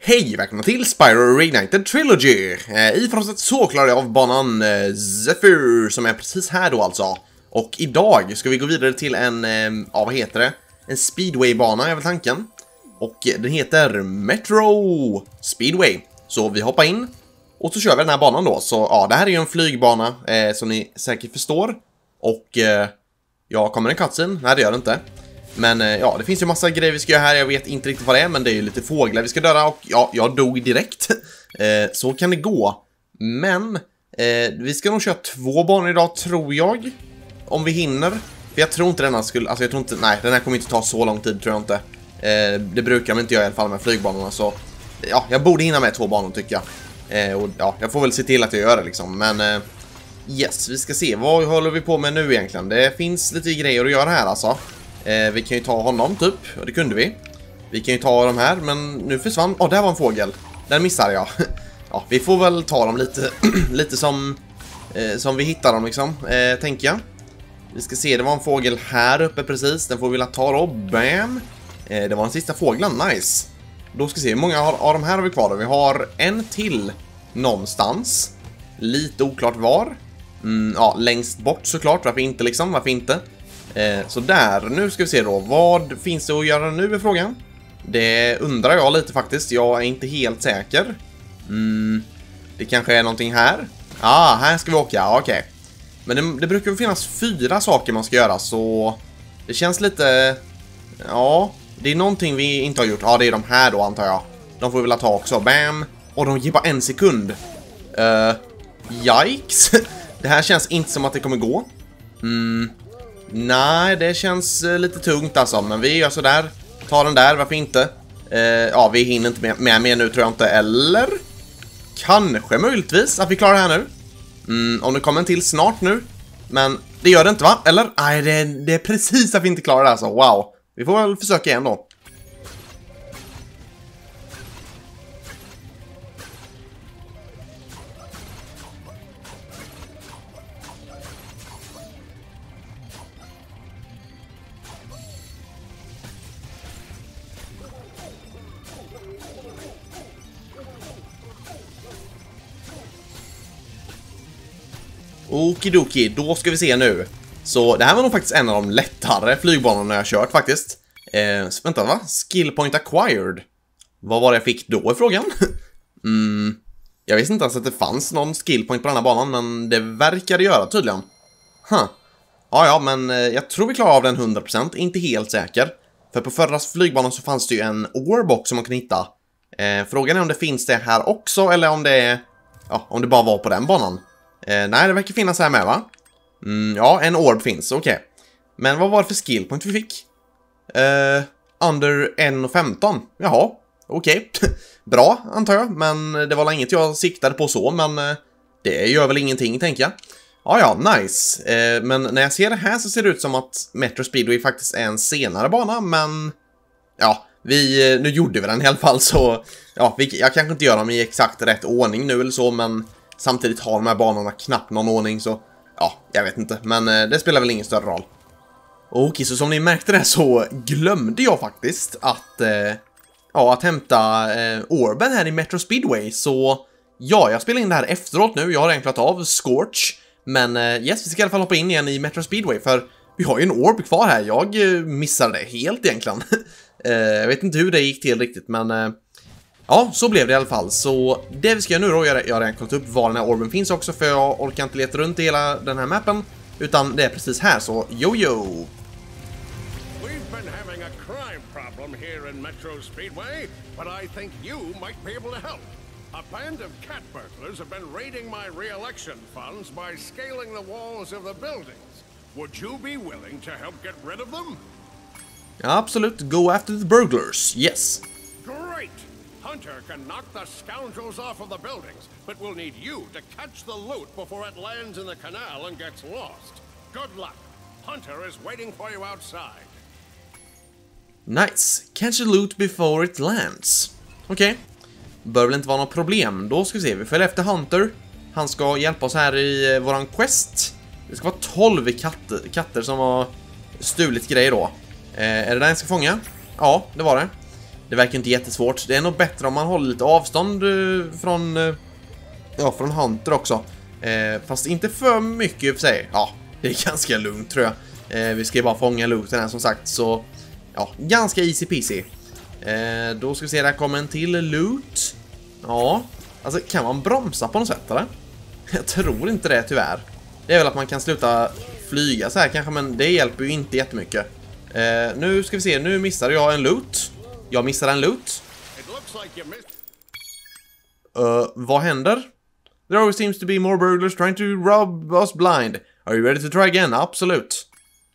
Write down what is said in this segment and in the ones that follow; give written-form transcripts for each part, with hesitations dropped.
Hej, välkomna till Spyro Reignited Trilogy! I förhållandet så klarar jag av banan Zephyr som är precis här då alltså. Och idag ska vi gå vidare till en, vad heter det? En speedway-bana är väl tanken. Och den heter Metro Speedway. Så vi hoppar in och så kör vi den här banan då. Så ja, det här är ju en flygbana som ni säkert förstår. Och ja, kommer en cutscene? Nej, det gör det inte. Men ja, det finns ju massa grejer vi ska göra här. Jag vet inte riktigt vad det är, men det är ju lite fåglar vi ska döda. Och ja, jag dog direkt. Så kan det gå. Men vi ska nog köra 2 banor idag, tror jag. Om vi hinner. För jag tror inte denna skulle... Alltså jag tror inte... Nej, den här kommer inte ta så lång tid, tror jag inte. Det brukar man inte göra i alla fall med flygbanorna. Så ja, jag borde hinna med 2 banor, tycker jag. Och ja, jag får väl se till att jag gör det liksom. Men yes, vi ska se. Vad håller vi på med nu egentligen? Det finns lite grejer att göra här alltså. Vi kan ju ta honom typ, och det kunde vi. Vi kan ju ta de här, men nu försvann... där var en fågel. Den missade jag. Ja, vi får väl ta dem lite lite som vi hittar dem liksom, tänker jag. Vi ska se, det var en fågel här uppe precis. Den får vi vilja ta då, bam. Det var den sista fågeln, nice. Då ska vi se, hur många av de här har vi kvar då? Vi har en till någonstans. Lite oklart var. Ja, längst bort såklart, varför inte liksom, varför inte? Så där, nu ska vi se då. Vad finns det att göra nu är frågan? Det undrar jag lite faktiskt. Jag är inte helt säker. Det kanske är någonting här. Här ska vi åka, okej. Men det brukar finnas 4 saker man ska göra. Så det känns lite... Ja, det är någonting vi inte har gjort. Ja, det är de här då antar jag. De får vi vilja ta också, bam. Och de ger bara 1 sekund. Yikes. Det här känns inte som att det kommer gå. Nej, det känns lite tungt alltså. Men vi gör sådär. Ta den där, varför inte? Ja, vi hinner inte med mer nu tror jag inte. Eller? Kanske möjligtvis att vi klarar det här nu. Om det kommer en till snart nu. Men det gör det inte, va? Eller? Nej, det är precis att vi inte klarar det alltså. Wow. Vi får väl försöka igen då. Okidoki, då ska vi se nu. Så det här var nog faktiskt en av de lättare flygbanorna jag kört faktiskt. Vänta, va? Skill point acquired. Vad var det jag fick då i frågan? Jag visste inte ens att det fanns någon skill point på den här banan, men det verkade göra tydligen. Ja, men jag tror vi klarar av den 100%, inte helt säker. För på förra flygbanan så fanns det ju en orb som man kan hitta. Frågan är om det finns det här också, eller om det om det bara var på den banan. Nej, det verkar finnas här med, va? Ja, en orb finns, okej. Men vad var det för skill point vi fick? Under 1,15. Jaha, okej. Bra, antar jag. Men det var inget jag siktade på så, men det gör väl ingenting, tänker jag. Ja, nice. Men när jag ser det här så ser det ut som att Metro Speedway faktiskt är en senare bana, men... Ja, nu gjorde vi den i alla fall, så... Ja, jag kanske inte gör dem i exakt rätt ordning nu eller så, men... Samtidigt har de här banorna knappt någon ordning, så... Ja, jag vet inte. Men det spelar väl ingen större roll. Okej, så som ni märkte det så glömde jag faktiskt att hämta orben här i Metro Speedway. Så ja, jag spelar in det här efteråt nu. Jag har redan klarat av Scorch. Men yes, vi ska i alla fall hoppa in igen i Metro Speedway. För vi har ju en orb kvar här. Jag missade det helt egentligen. Jag vet inte hur det gick till riktigt, men... Ja, så blev det i alla fall. Så det vi ska göra nu då, jag har redan kollat upp var den här orben finns också, för jag orkar inte leta runt i hela den här mappen, utan det är precis här, så yo! We've been having a crime problem here in Metro Speedway, but I think you might be able to help. A band of cat burglars have been raiding my re-election funds by scaling the walls of the buildings. Would you be willing to help get rid of them? Ja, absolut. Go after the burglars. Yes. Great! Hunter can knock the scoundrels off of the buildings, but we'll need you to catch the loot before it lands in the canal and gets lost. Good luck. Hunter is waiting for you outside. Nice. Catch the loot before it lands. Okej. Bör väl inte vara något problem. Då ska vi se. Vi följer efter Hunter. Han ska hjälpa oss här i våran quest. Det ska vara 12 katter som har stulit grejer då. Är det där jag ska fånga? Ja, det var det. Det verkar inte jättesvårt. Det är nog bättre om man håller lite avstånd från Hunter också. Fast inte för mycket för sig. Ja, det är ganska lugnt tror jag. Vi ska ju bara fånga looten här som sagt. Så ja, ganska easy peasy. Då ska vi se, där kommer en till loot. Ja, alltså kan man bromsa på något sätt eller? Jag tror inte det tyvärr. Det är väl att man kan sluta flyga så här kanske, men det hjälper ju inte jättemycket. Nu ska vi se, nu missade jag en loot. Jag missade en loot. Vad händer? There always seems to be more burglars trying to rob us blind. Are you ready to try again? Absolut.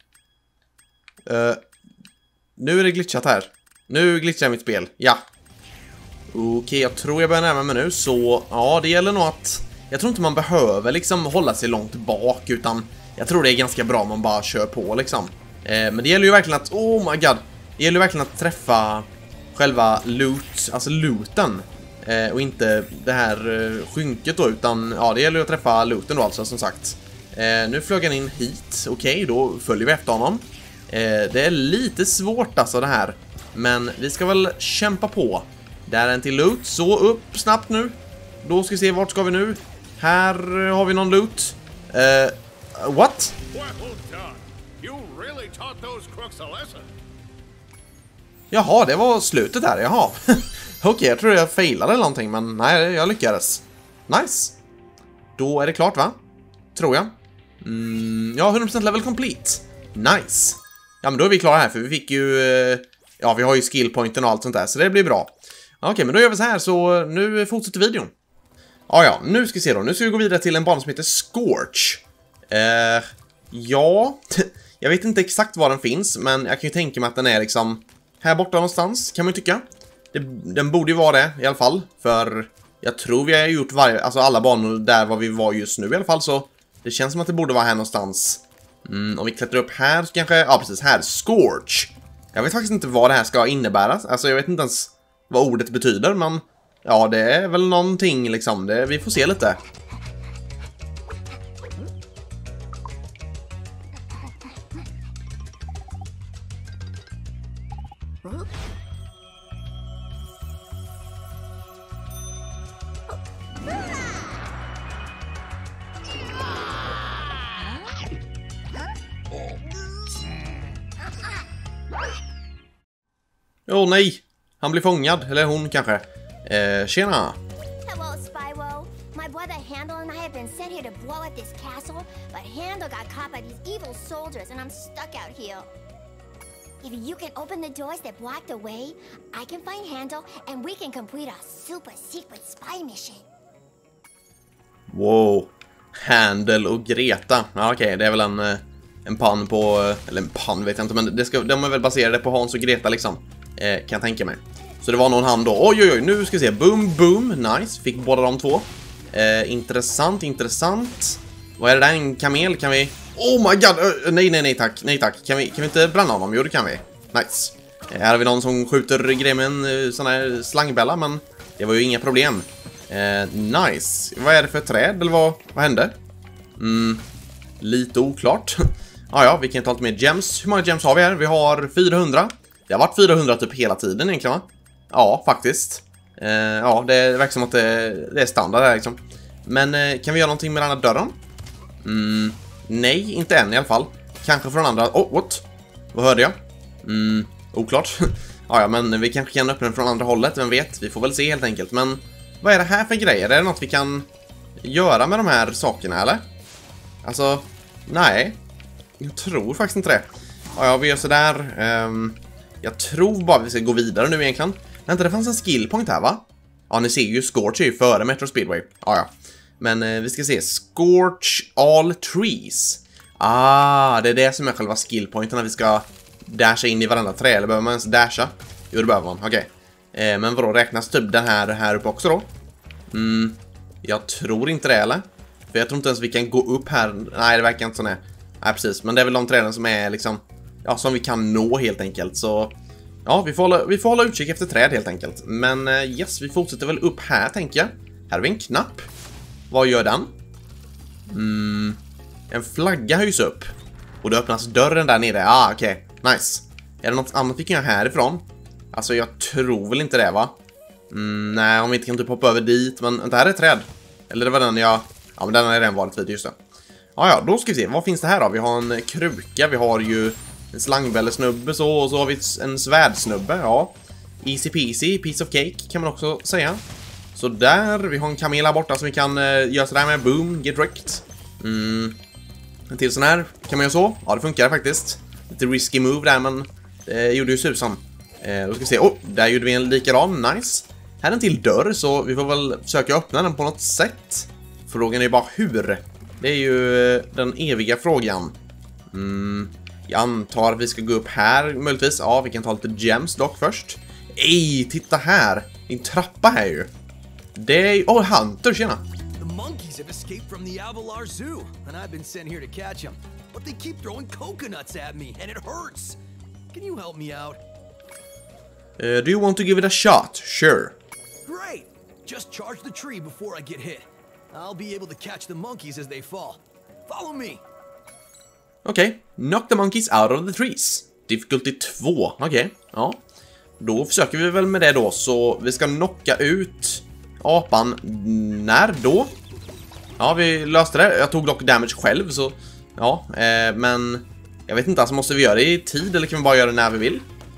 Nu är det glitchat här. Nu glitchar mitt spel. Ja. Okej, jag tror jag börjar närma mig nu. Så, ja, det gäller nog att... Jag tror inte man behöver liksom hålla sig långt bak, utan jag tror det är ganska bra om man bara kör på liksom. Men det gäller ju verkligen att... Oh my god. Det gäller ju verkligen att träffa själva loot, alltså looten. Och inte det här skynket då, utan ja, det gäller ju att träffa looten då alltså, som sagt. Nu flög han in hit. Okej, då följer vi efter honom. Det är lite svårt alltså det här. Men vi ska väl kämpa på. Där är en till loot. Så upp snabbt nu. Då ska vi se, vart ska vi nu? Här har vi någon loot. What? Jaha, det var slutet här. Jaha. Okej, jag tror jag failade eller någonting, men nej, jag lyckades. Nice. Då är det klart va? Tror jag. Ja, 100% level complete. Nice. Ja, men då är vi klara här, för vi fick ju... ja, vi har ju skillpointen och allt sånt där, så det blir bra. Okej, men då gör vi så här, så nu fortsätter videon. Ja, nu ska vi se då. Nu ska vi gå vidare till en bana som heter Scorch. Ja, jag vet inte exakt var den finns, men jag kan ju tänka mig att den är liksom här borta någonstans, kan man ju tycka. Den borde ju vara det i alla fall, för jag tror vi har gjort alla banor där var vi var just nu i alla fall, så det känns som att det borde vara här någonstans. Om vi klättrar upp här så kanske, ja precis, här, Scorch. Jag vet faktiskt inte vad det här ska innebära, alltså jag vet inte ens vad ordet betyder, men ja, det är väl någonting liksom, vi får se lite. Åh nej, han blir fångad, eller hon kanske. Tjena. Hello, Spyro. My brother Handel and I have been sent here to blow up this castle, but Handel got caught by these evil soldiers and I'm stuck out here. If you can open the doors that block the way, I can find Handel and we can complete a super secret spy mission. Wow. Handel och Greta. Ja, okej, det är väl en pann på... Eller en pann vet jag inte, men de är väl baserade på Hans och Greta liksom. Kan jag tänka mig. Så det var någon hand då. Oj, nu ska vi se. Boom, boom. Nice. Fick båda de två. Intressant. Vad är det där? En kamel? Kan vi... Oh my god! Nej tack. Nej tack. Kan vi inte bränna honom? Jo, det kan vi. Nice. Här har vi någon som skjuter grejer med en sån här slangbälla, men det var ju inga problem. Nice. Vad är det för träd? Eller vad hände? Lite oklart. Ja, vi kan inte ha lite mer gems. Hur många gems har vi här? Vi har 400. Det har varit 400 typ hela tiden egentligen, va? Ja, faktiskt. Ja, det verkar som att det är standard här liksom. Men kan vi göra någonting med den här dörren? Nej, inte än i alla fall. Kanske från andra... Oh, what? Vad hörde jag? Oklart. Ja, men vi kanske kan öppna den från andra hållet, vem vet? Vi får väl se helt enkelt. Men vad är det här för grejer? Är det något vi kan göra med de här sakerna, eller? Alltså, nej. Jag tror faktiskt inte det. Ja, vi gör sådär. Jag tror bara vi ska gå vidare nu egentligen. Vänta, det fanns en skillpoint här, va? Ja, ni ser ju Scorch är ju före Metro Speedway. Ja. Men vi ska se. Scorch all trees. Det är det som är själva skillpointen när vi ska dasha in i varandra trä. Eller behöver man ens dasha? Jo, det behöver man. Okej. Men vadå, räknas typ den här uppe också då? Jag tror inte det, eller? För jag tror inte ens vi kan gå upp här. Nej, det verkar inte så. Nej, precis. Men det är väl de träden som är liksom... Ja, som vi kan nå helt enkelt. Så ja, vi får hålla utkik efter träd helt enkelt. Men yes, vi fortsätter väl upp här, tänker jag. Här har vi en knapp. Vad gör den? En flagga höjs upp. Och det öppnas dörren där nere. Okej. Nice. Är det något annat vi kan göra härifrån? Alltså jag tror väl inte det, va? Nej, om vi inte kan typ hoppa över dit. Men det här är ett träd. Eller det var den jag... Ja, men den har jag redan varit vid, just det. Ja, då ska vi se. Vad finns det här då? Vi har en kruka, vi har ju en slangbällesnubbe så, och så har vi en svärdsnubbe, ja. Easy peasy, piece of cake kan man också säga. Så där, vi har en kamel här borta som vi kan göra sådär med. Boom, get wrecked. En till sån här, kan man göra så? Ja, det funkar faktiskt. Lite risky move där, men det gjorde ju susan. Då ska vi se, där gjorde vi en likadan, nice. Här är en till dörr, så vi får väl försöka öppna den på något sätt. Frågan är bara hur. Det är ju den eviga frågan. Jag antar att vi ska gå upp här, möjligtvis. Ja, vi kan ta lite gems dock först. Ej, titta här. Det är en trappa här ju. Det är ju... Hunter, tjena. The monkeys have escaped from the Avalar Zoo, and I've been sent here to catch them. But they keep throwing coconuts at me, and it hurts. Can you help me out? Do you want to give it a shot? Sure. Great! Just charge the tree before I get hit. I'll be able to catch the monkeys as they fall. Follow me! Okej. Knock the monkeys out of the trees. Difficulty 2. Okej. Ja. Då försöker vi väl med det då. Så vi ska knocka ut apan. När då? Ja, vi löste det. Jag tog dock damage själv, så... Ja, men... Jag vet inte, alltså måste vi göra det i tid eller kan vi bara göra det när vi vill?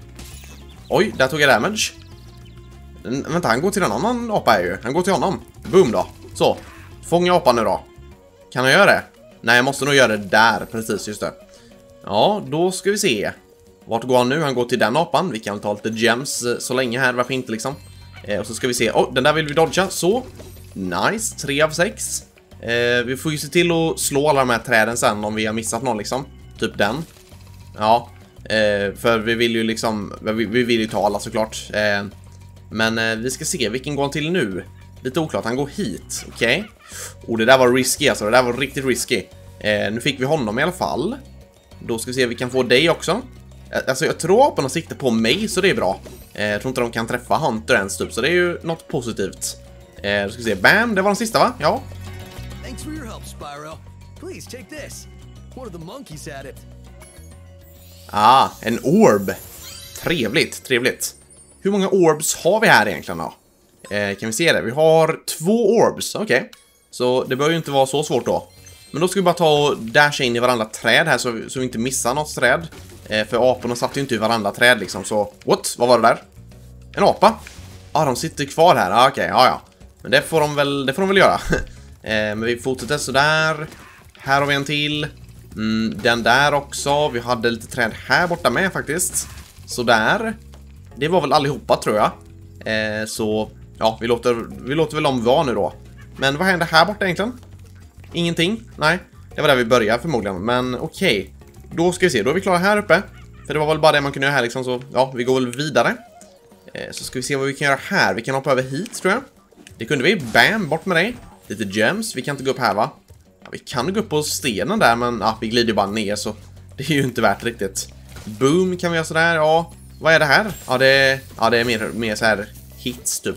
Oj, där tog jag damage. Vänta, han går till en annan apa här ju. Han går till honom. Boom då. Så. Fånga apan nu då. Kan han göra det? Nej, jag måste nog göra det där. Precis, just det. Ja, då ska vi se. Vart går han nu? Han går till den apan. Vi kan ta lite gems så länge här. Varför inte liksom? Och så ska vi se. Den där vill vi dodga. Så. Nice. 3 av 6. Vi får ju se till att slå alla de här träden sen om vi har missat någon liksom. Typ den. Ja. För vi vill ju liksom... Vi vill ju ta alla såklart. Men vi ska se. Vilken går han till nu? Lite oklart. Han går hit. Okej. Det där var risky alltså. Det där var riktigt risky. Nu fick vi honom i alla fall. Då ska vi se. Vi kan få dig också. Alltså jag tror aporna siktar på mig, så det är bra. Jag tror inte de kan träffa Hunter ens typ. Så det är ju något positivt. Då ska vi se. Bam, det var den sista, va? Ja. Thanks for your help, Spyro. Please take this. One of the monkeys had it. En orb. Trevligt, trevligt. Hur många orbs har vi här egentligen då? Kan vi se det? Vi har 2 orbs, okej. Så det bör ju inte vara så svårt då. Men då ska vi bara ta och dasha in i varandra träd här så vi inte missar något träd. För aporna satt ju inte i varandra träd liksom, så... What? Vad var det där? En apa? De sitter kvar här, okej, ja. Men det får de väl göra. Men vi fortsätter sådär. Här har vi en till. Den där också. Vi hade lite träd här borta med faktiskt. Sådär. Det var väl allihopa tror jag. Så ja, vi låter väl dem vara nu då. Men vad händer här borta egentligen? Ingenting? Nej, det var där vi började förmodligen. Men okej. Då ska vi se, då är vi klara här uppe. För det var väl bara det man kunde göra här liksom. Så ja, vi går väl vidare. Så ska vi se vad vi kan göra här. Vi kan hoppa över hit tror jag. Det kunde vi. Bam, bort med dig. Lite gems, vi kan inte gå upp här va? Ja, vi kan gå upp på stenen där, men vi glider ju bara ner så det är ju inte värt riktigt. Boom, kan vi göra sådär, ja. Vad är det här? Ja, det är mer så här hits typ.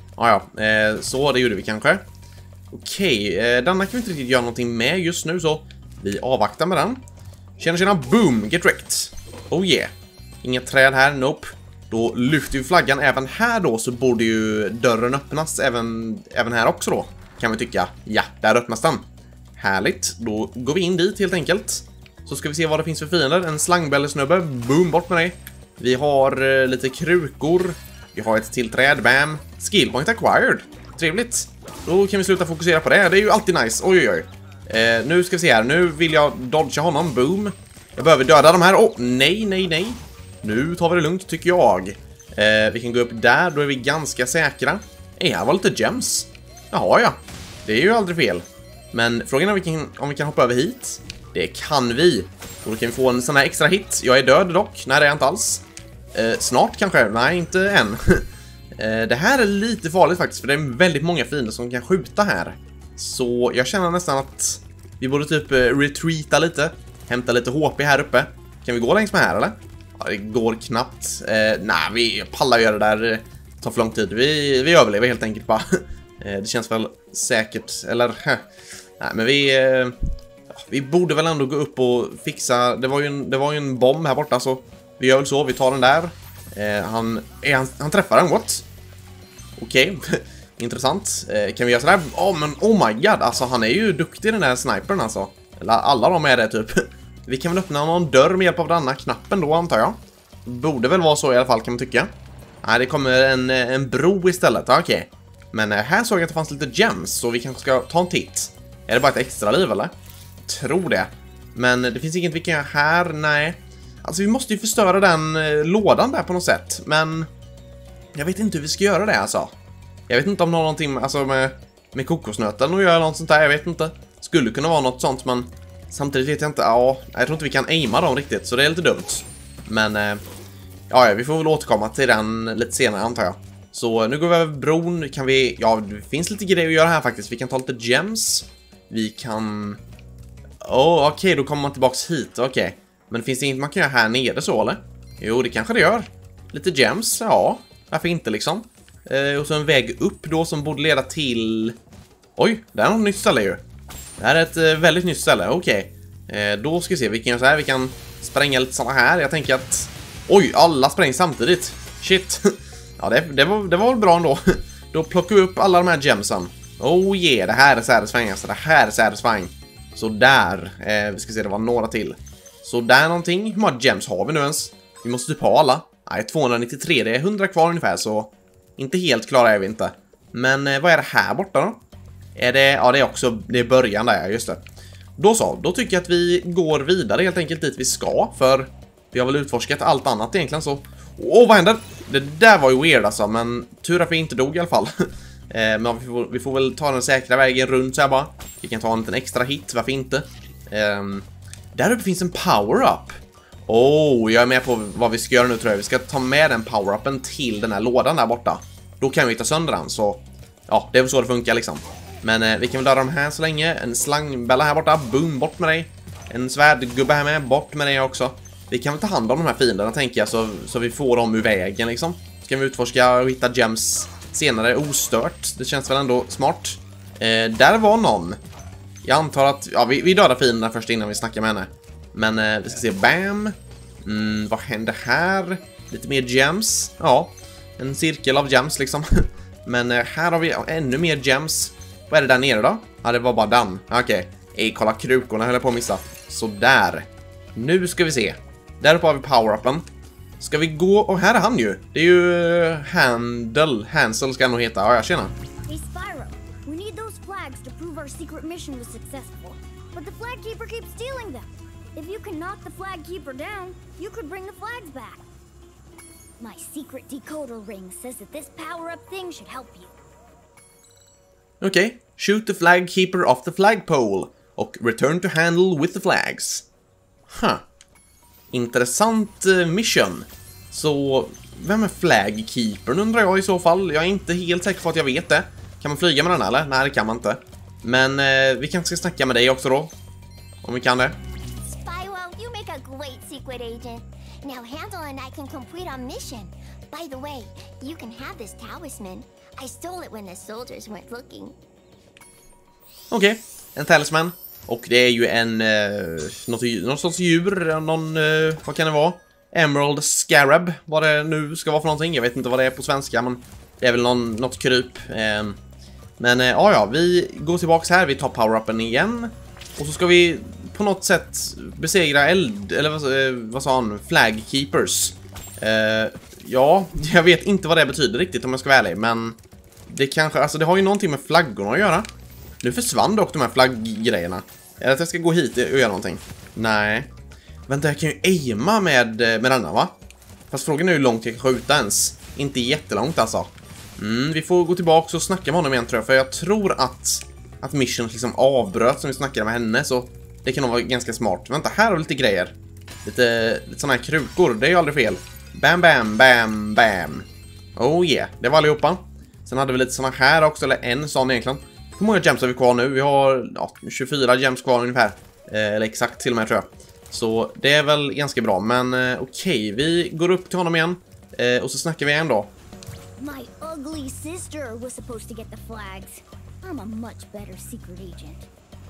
Så det gjorde vi kanske. Okej, denna kan vi inte riktigt göra någonting med just nu så vi avvaktar med den. Tjena, boom, get wrecked. Oh yeah. Inget träd här, nope. Då lyfter vi flaggan även här då, så borde ju dörren öppnas även här också då, kan vi tycka. Ja, där öppnas den. Härligt, då går vi in dit helt enkelt. Så ska vi se vad det finns för fiender. En slangbällesnubbe, boom, bort med dig. Vi har lite krukor. Vi har ett till träd, bam. Skillpoint acquired, trevligt. Då kan vi sluta fokusera på det, det är ju alltid nice. Oj. Nu ska vi se här, nu vill jag dodga honom, boom. Jag behöver döda de här, nej. Nu tar vi det lugnt tycker jag. Vi kan gå upp där, då är vi ganska säkra. Här var lite gems. Jaha ja, det är ju aldrig fel. Men frågan är om vi kan hoppa över hit. Det kan vi. Och då kan vi få en sån här extra hit. Jag är död dock, nej det är jag inte alls. Snart kanske, nej inte än. Det här är lite farligt faktiskt, för det är väldigt många fiender som kan skjuta här. Så jag känner nästan att vi borde typ retreata lite. Hämta lite HP här uppe. Kan vi gå längs med här eller? Ja, det går knappt. Nej, vi pallar göra det där. Det tar för lång tid. Vi överlever helt enkelt bara. Det känns väl säkert. Eller, nej, men vi borde väl ändå gå upp och fixa. Det var ju en bomb här borta, så vi gör väl så. Vi tar den där. Han träffar den, what? Okej, intressant. Kan vi göra sådär? Men oh my god, alltså han är ju duktig den där snipern alltså. Alla de är det typ. Vi kan väl öppna någon dörr med hjälp av denna knappen då, antar jag. Borde väl vara så i alla fall, kan man tycka. Nej, det kommer en bro istället, okej. Men här såg jag att det fanns lite gems, så vi kanske ska ta en titt. Är det bara ett extra liv eller? Tror det. Men det finns inget vi kan göra här, nej. Alltså vi måste ju förstöra den lådan där på något sätt. Men jag vet inte hur vi ska göra det alltså. Jag vet inte om någonting alltså med kokosnöten och göra något sånt där, jag vet inte. Skulle kunna vara något sånt, men samtidigt vet jag inte. Ja, jag tror inte vi kan aima dem riktigt, så det är lite dumt. Men ja, vi får väl återkomma till den lite senare antar jag. Så nu går vi över bron, kan vi... Ja, det finns lite grejer att göra här faktiskt. Vi kan ta lite gems. Vi kan... Okej, då kommer man tillbaks hit, okej. Men finns det inget man kan göra här nere så, eller? Jo, det kanske det gör. Lite gems, ja. Varför inte liksom? Och så en väg upp då som borde leda till... Oj, det är något nytt ställe ju. Det här är ett väldigt nytt ställe, okej. Då ska vi se, vi kan göra så här. Vi kan spränga lite sådana här. Jag tänker att... Oj, alla sprängs samtidigt. Shit. Ja, det var väl bra ändå. Då plockar vi upp alla de här gemsen. Oh yeah, det här är satisfying alltså. Det här är satisfying. Så där, vi ska se, det var några till. Så där någonting. Hur många gems har vi nu ens? Vi måste typ ha alla. Nej, 293, det är 100 kvar ungefär, så inte helt klara är vi inte. Men vad är det här borta då? Är det, ja det är också, det är början där, just det. Då tycker jag att vi går vidare helt enkelt dit vi ska, för vi har väl utforskat allt annat egentligen så. Vad händer? Det där var ju weird alltså, men tur att vi inte dog i alla fall. Men vi får väl ta den säkra vägen runt så här bara. Vi kan ta en liten extra hit, varför inte? Där uppe finns en power-up. Jag är med på vad vi ska göra nu tror jag. Vi ska ta med den power-upen till den här lådan där borta. Då kan vi ta sönder den, så ja, det är väl så det funkar liksom. Men vi kan väl döda dem här så länge. En slangbälla här borta, boom, bort med dig. En svärdgubbe här med, bort med dig också. Vi kan väl ta hand om de här fienderna tänker jag, så vi får dem ur vägen liksom. Ska vi utforska och hitta gems senare ostört. Det känns väl ändå smart. Där var någon. Jag antar att, ja, vi dödar fienderna först innan vi snackar med henne. Men vi ska se, bam. Vad händer här? Lite mer gems. Ja, en cirkel av gems liksom. Men här har vi ännu mer gems. Vad är det där nere då? Ja, det var bara den. Okej. Kolla krukorna höll jag på att missa. Så där. Nu ska vi se. Där uppe har vi power-upen. Ska vi gå... Och här är han ju. Det är ju Hansel ska han nog heta. Ja, jag känner. Hey Spyro, we need those flags to prove our secret mission was successful. But the flag keeper keeps stealing them. If you can knock the flag keeper down, you could bring the flags back. My secret decoder ring says that this power-up thing should help you. Okej. Shoot the flag keeper off the flagpole. Och return to handle with the flags. Intressant mission. Så vem är flagkeepern undrar jag i så fall. Jag är inte helt säker på att jag vet det. Kan man flyga med den eller? Nej, det kan man inte. Men vi kanske ska snacka med dig också då. Om vi kan det. Spyro, you make a great secret agent. Now Handle and I can complete our mission. By the way, you can have this talisman. I stole it when the soldiers weren't looking. Okej, en talisman. Och det är ju en någon sorts djur, vad kan det vara? Emerald Scarab, vad det nu ska vara för någonting. Jag vet inte vad det är på svenska, men det är väl något kryp. Men ja, vi går tillbaks här, vi tar power-upen igen. Och så ska vi på något sätt besegra vad sa han? Flagkeepers. Ja, jag vet inte vad det betyder riktigt om jag ska vara ärlig, men det kanske, alltså det har ju någonting med flaggorna att göra. Nu försvann dock de här flagggrejerna. Är det att jag ska gå hit och göra någonting? Nej. Vänta, jag kan ju aima med denna, va? Fast frågan är hur långt jag kan skjuta ens. Inte jättelångt alltså. Vi får gå tillbaka och snacka med honom igen tror jag. För jag tror att mission liksom avbröt som vi snackade med henne. Så det kan nog vara ganska smart. Vänta, här har vi lite grejer. Lite sådana här krukor, det är ju aldrig fel. Bam, bam, bam, bam. Oh yeah, det var allihopa. Sen hade vi lite sådana här också, eller en sån egentligen. Hur många gems har vi kvar nu? Vi har 24 gems kvar ungefär. Eller exakt till och med tror jag. Så det är väl ganska bra. Men okej, vi går upp till honom igen. Och så snackar vi igen då. My ugly sister was supposed to get the flags. I'm a much better secret agent.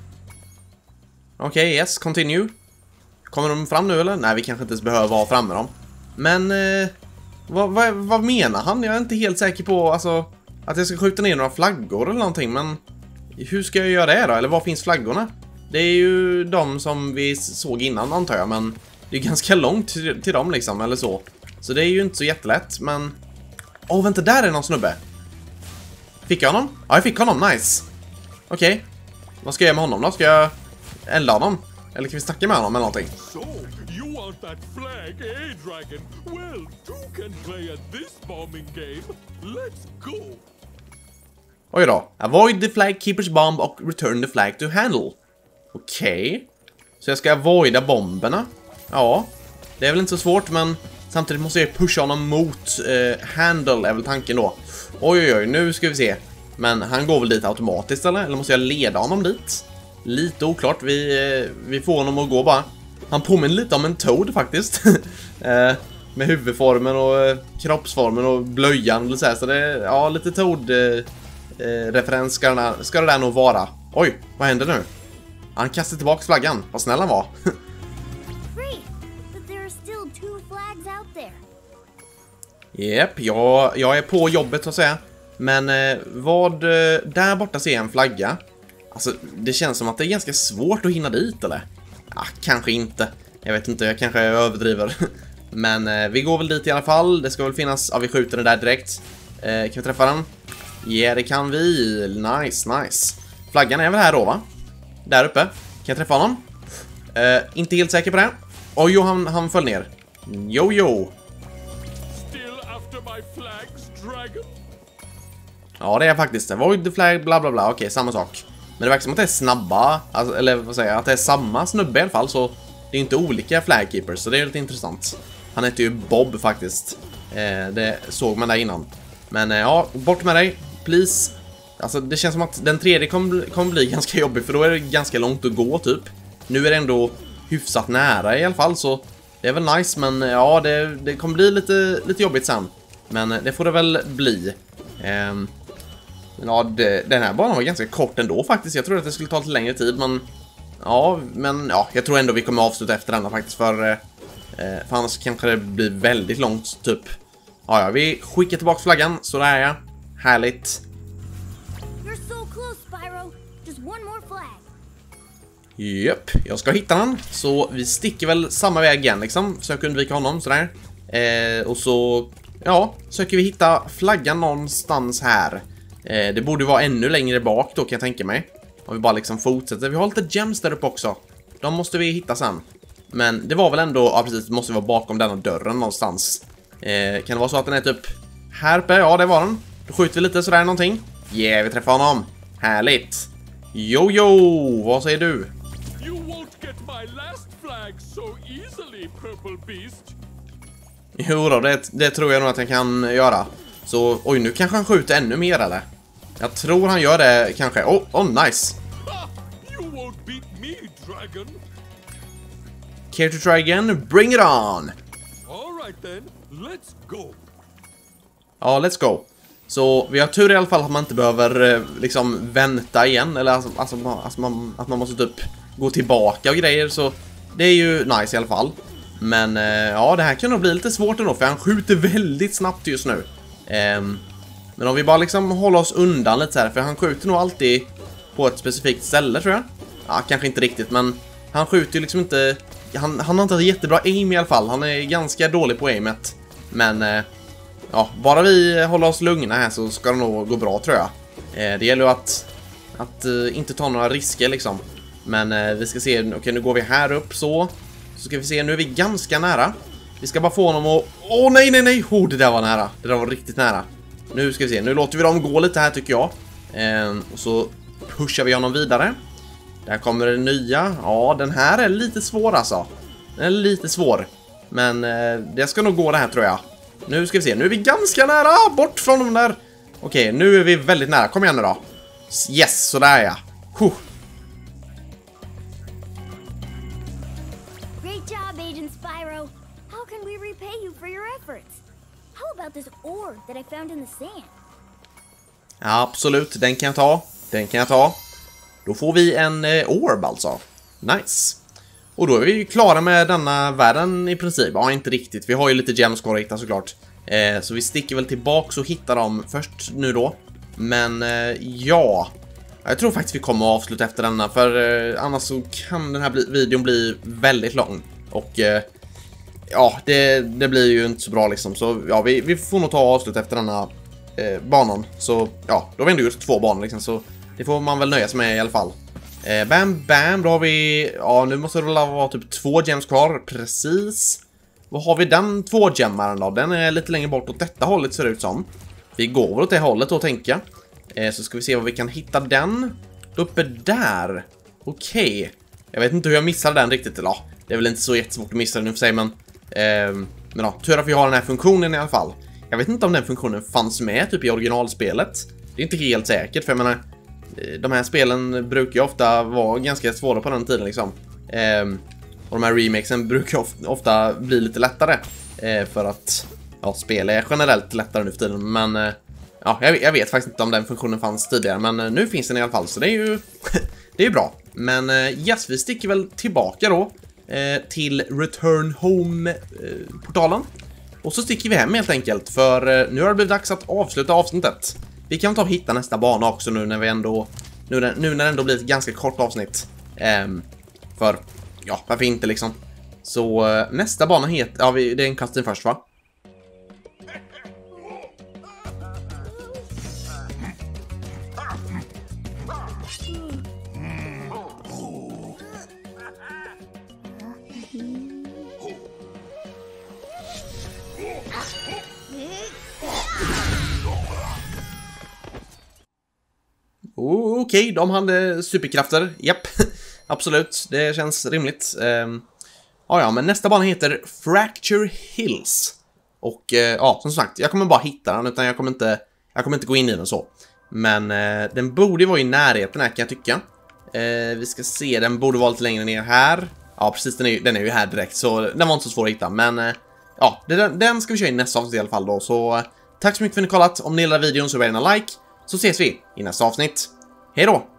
Okej, yes, continue. Kommer de fram nu eller? Nej, vi kanske inte ens behöver vara framme dem. Men Vad menar han? Jag är inte helt säker på alltså, att jag ska skjuta ner några flaggor eller någonting, men hur ska jag göra det då? Eller var finns flaggorna? Det är ju de som vi såg innan antar jag, men det är ganska långt till dem liksom, eller så. Så det är ju inte så jättelätt, men... Åh, vänta, där är någon snubbe. Fick jag honom? Ja, jag fick honom, nice. Okej. Vad ska jag göra med honom då? Ska jag elda honom? Eller kan vi snacka med honom eller någonting? So, you want that flag, eh, Dragon? Well, two can play at this bombing game. Let's go! Oj då. Avoid the flag keeper's bomb och return the flag to handle. Okej. Så jag ska avoida bomberna. Ja. Det är väl inte så svårt, men samtidigt måste jag pusha honom mot handle är väl tanken då. Oj, nu ska vi se. Men han går väl dit automatiskt eller måste jag leda honom dit? Lite oklart, vi får honom att gå bara. Han påminner lite om en Toad faktiskt. Med huvudformen och kroppsformen och blöjan så det är ja, lite Toad referens ska det där nog vara. Oj, vad händer nu? Han kastar tillbaka flaggan, vad snäll han var. Japp, jag är på jobbet så att säga. Men där borta ser jag en flagga. Alltså, det känns som att det är ganska svårt att hinna dit, eller? Ja, kanske inte. Jag vet inte, jag kanske överdriver. Men vi går väl dit i alla fall. Det ska väl finnas... Ja, vi skjuter den där direkt. Kan vi träffa den? Ja, det kan vi. Nice. Flaggan är väl här då, va? Där uppe. Kan jag träffa honom? Inte helt säker på det. Oj, han föll ner. Jo. Still after my flags, Dragon? Ja, det är faktiskt det. Void the flag, bla bla bla. Okej, samma sak. Men det verkar som att det är snabba, alltså, eller vad säger jag, att det är samma snubbe i alla fall, så det är inte olika flagkeepers, så det är lite intressant. Han heter ju Bob faktiskt. Det såg man där innan. Men ja, bort med dig, please. Alltså det känns som att den tredje kommer bli ganska jobbig, för då är det ganska långt att gå typ. Nu är det ändå hyfsat nära i alla fall, så det är väl nice, men ja, det kommer bli lite jobbigt sen. Men det får det väl bli. Ja, den här banan var ganska kort ändå faktiskt. Jag trodde att det skulle ta lite längre tid, men jag tror ändå vi kommer avsluta efter denna faktiskt, för annars kanske det blir väldigt långt typ. Ja, vi skickar tillbaka flaggan, så där är jag. Härligt. You're so close, Spyro. Just one more flag. Japp, jag ska hitta den. Så vi sticker väl samma väg igen liksom. Försöker undvika honom, sådär. Och så, ja, söker vi hitta flaggan någonstans här. Det borde vara ännu längre bak då, kan jag tänka mig. Om vi bara liksom fortsätter. Vi har lite gems där uppe också. De måste vi hitta sen. Men det var väl ändå, ja precis, det måste vara bakom denna dörren någonstans. Kan det vara så att den är typ här uppe? Ja, det var den. Då skjuter vi lite sådär någonting. Vi träffar honom. Härligt. Jo, vad säger du? You won't get my last flag so easily, Purple Beast. Jo då, det tror jag nog att jag kan göra. Så, oj, nu kanske han skjuter ännu mer, eller? Jag tror han gör det, kanske. Oh, nice. You won't beat me, Dragon. Care to try again? Bring it on! All right then, let's go. Ja, let's go. Så vi har tur i alla fall att man inte behöver liksom vänta igen. Eller att man måste typ gå tillbaka och grejer. Så det är ju nice i alla fall. Men ja, det här kan nog bli lite svårt ändå, för han skjuter väldigt snabbt just nu. Men om vi bara liksom håller oss undan lite så här, för han skjuter nog alltid på ett specifikt ställe, tror jag. Ja, kanske inte riktigt, men han skjuter ju liksom inte... Han har inte jättebra aim i alla fall. Han är ganska dålig på aimet. Men ja, bara vi håller oss lugna här så ska det nog gå bra, tror jag. Det gäller ju att inte ta några risker liksom. Men vi ska se, okej, nu går vi här upp så ska vi se, nu är vi ganska nära. Vi ska bara få honom att... Åh, nej! Det där var nära. Det där var riktigt nära. Nu ska vi se, nu låter vi dem gå lite här, tycker jag. Och så pushar vi honom vidare. Där kommer det nya. Ja, den här är lite svår alltså. Den är lite svår. Men det ska nog gå det här, tror jag. Nu ska vi se, nu är vi ganska nära. Bort från dem där. Okej, nu är vi väldigt nära. Kom igen nu då. Yes, så där är jag. Great job, Agent Spyro. How can we repay you for your efforts? How about this orb that I found in the sand? Ja, absolut, den kan jag ta. Då får vi en orb alltså. Nice. Och då är vi klara med denna världen i princip. Ja, inte riktigt. Vi har ju lite gems kvar att hitta såklart. Så vi sticker väl tillbaka och hittar dem först nu då. Men ja, jag tror faktiskt vi kommer att avsluta efter denna. För annars så kan den här videon bli väldigt lång. Och ja, det blir ju inte så bra liksom. Så ja, vi får nog ta och avsluta efter denna banan. Så ja, då har vi ändå gjort 2 banor liksom. Så det får man väl nöja sig med i alla fall. Bam, bam, då har vi... Ja, nu måste det vara typ 2 gems kvar, precis. Vad har vi den 2-gemmaren då? Den är lite längre bort åt detta hållet ser det ut som. Vi går väl åt det hållet då, tänker jag. Så ska vi se vad vi kan hitta den. Uppe där. Okej. Jag vet inte hur jag missade den riktigt. Eller, ja, det är väl inte så jättesvårt att missa den nu för sig, men ja, tur att vi har den här funktionen i alla fall. Jag vet inte om den funktionen fanns med typ i originalspelet. Det är inte helt säkert, för jag menar... De här spelen brukar ju ofta vara ganska svåra på den tiden liksom. Och de här remakesen brukar ofta bli lite lättare. För att ja, spel är generellt lättare nu för tiden. Men ja, jag vet faktiskt inte om den funktionen fanns tidigare. Men nu finns den i alla fall, så det är ju det är ju bra. Men yes, vi sticker väl tillbaka då till Return Home-portalen. Och så sticker vi hem helt enkelt. För nu har det blivit dags att avsluta avsnittet. Vi kan ta och hitta nästa bana också nu när vi ändå... Nu när det ändå blir ett ganska kort avsnitt. För, ja, varför inte liksom. Så nästa bana heter... Ja, det är en cutscene först, va? Okej, de hade superkrafter. Japp, absolut. Det känns rimligt. Ja, men nästa bana heter Fracture Hills. Och ja, som sagt, jag kommer bara hitta den, utan jag kommer inte gå in i den så. Men den borde vara i närheten här, kan jag tycka. Vi ska se, den borde vara lite längre ner här. Ja, precis, den är ju här direkt, så den var inte så svår att hitta. Men ja, den ska vi köra i nästa avsnitt i alla fall då. Så tack så mycket för att ni kollat. Om ni gillar videon så gärna like. Så ses vi i nästa avsnitt. Hej då!